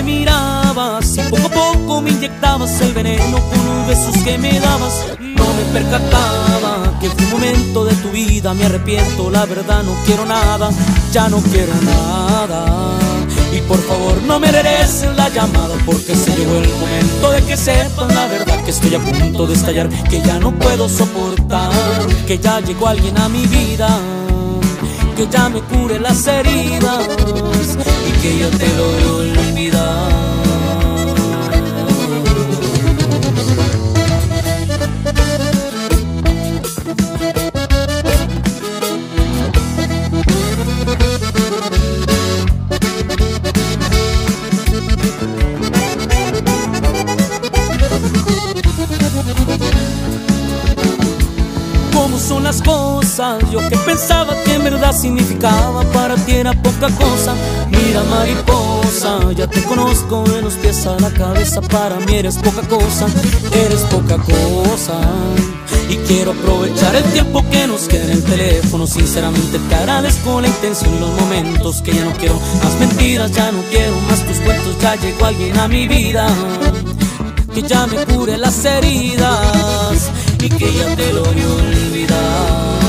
mirabas y poco a poco me inyectabas el veneno con los besos que me dabas. No me percataba que fue un momento de tu vida. Me arrepiento, la verdad no quiero nada, ya no quiero nada. Y por favor no me regreses la llamada, porque se llegó el momento de que sepas la verdad, que estoy a punto de estallar, que ya no puedo soportar, que ya llegó alguien a mi vida, que ya me cure las heridas y que yo te lo voy a olvidar. ¿Cómo son las cosas? Yo que pensaba que en verdad significaba para ti era poca cosa. Mira mariposa, ya te conozco de los pies a la cabeza. Para mí eres poca cosa, eres poca cosa. Y quiero aprovechar el tiempo que nos queda en el teléfono. Sinceramente te agradezco la intención y los momentos, que ya no quiero más mentiras, ya no quiero más tus cuentos. Ya llegó alguien a mi vida, que ya me cure las heridas y que ya te lo voy a olvidar.